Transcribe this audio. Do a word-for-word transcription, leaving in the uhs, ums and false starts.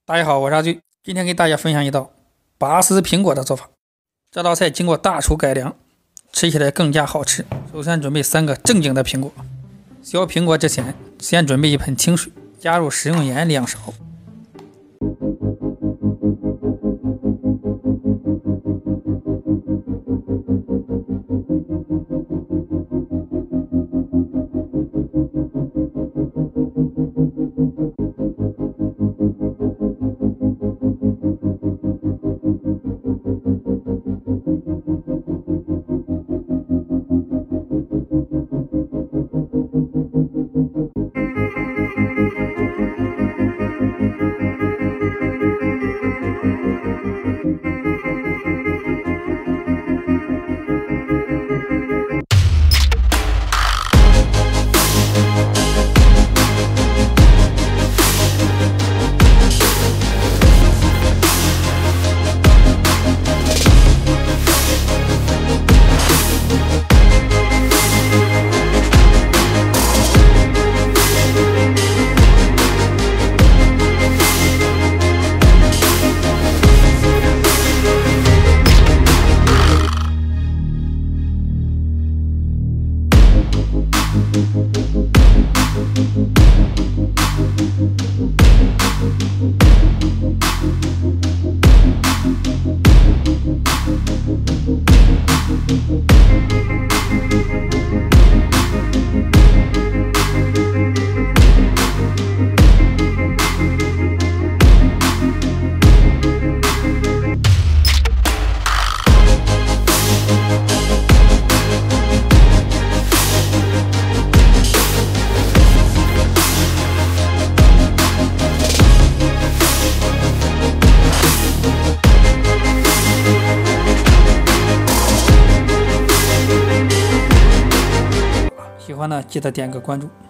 大家好，我是阿醉，今天给大家分享一道拔丝苹果的做法。这道菜经过大厨改良，吃起来更加好吃。首先准备三个正经的苹果，削苹果之前，先准备一盆清水，加入食用盐两勺。喜欢的记得点个关注。